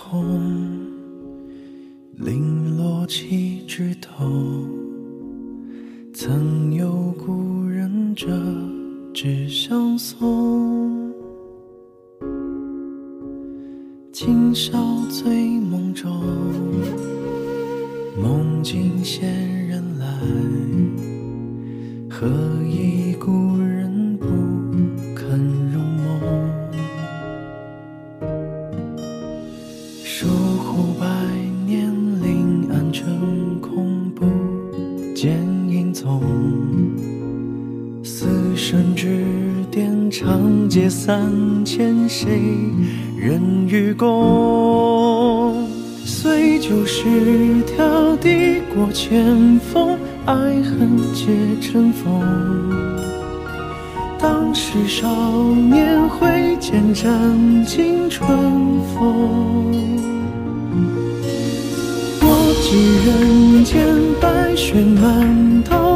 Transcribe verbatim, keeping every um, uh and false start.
空，零落七枝头，曾有故人折纸相送。今宵醉梦中，梦境仙人来，何以故人不肯入梦？疏忽百年，临安成空，不见影踪。死生之巅，长街三千，谁人与共？虽旧时条，地过千峰，爱恨皆成风。当时少年挥剑斩尽春风。我寄人间，白雪满道，